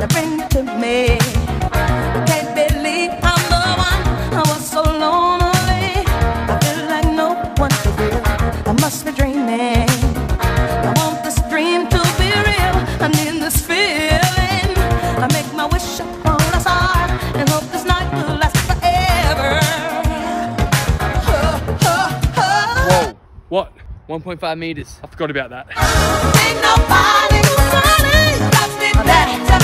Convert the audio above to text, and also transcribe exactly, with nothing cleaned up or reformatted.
to bring to me. Can't believe I'm the one. I was so lonely. I feel like no one to real. I must be dreaming. I want this dream to be real. I need this feeling. I make my wish upon a star and hope this night will last forever. Oh, oh, oh. Whoa, what? one point five meters. I forgot about that. Ain't nobody running. Lost it back to